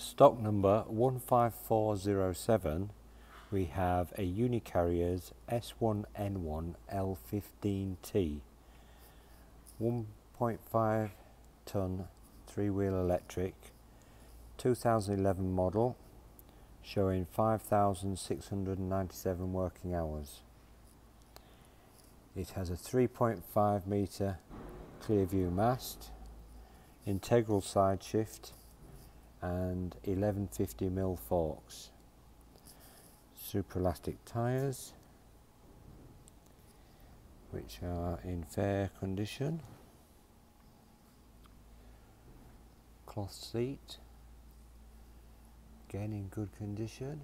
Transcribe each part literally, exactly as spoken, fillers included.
Stock number one five four zero seven, we have a Unicarriers S one N one L fifteen T, one point five ton three-wheel electric, two thousand eleven model, showing five thousand six hundred ninety-seven working hours. It has a three point five metre clear view mast, integral side shift and eleven fifty millimeter forks, super elastic tyres which are in fair condition, cloth seat again in good condition,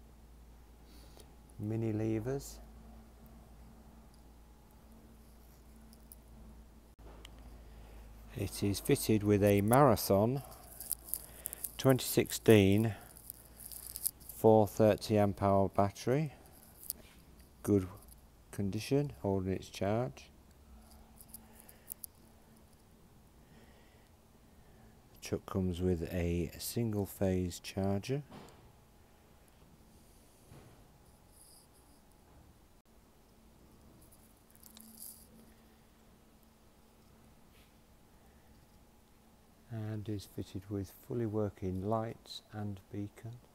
mini levers, it is fitted with a Marathon twenty sixteen four hundred thirty amp hour battery, good condition, holding its charge. The truck comes with a single phase charger. And is fitted with fully working lights and beacon.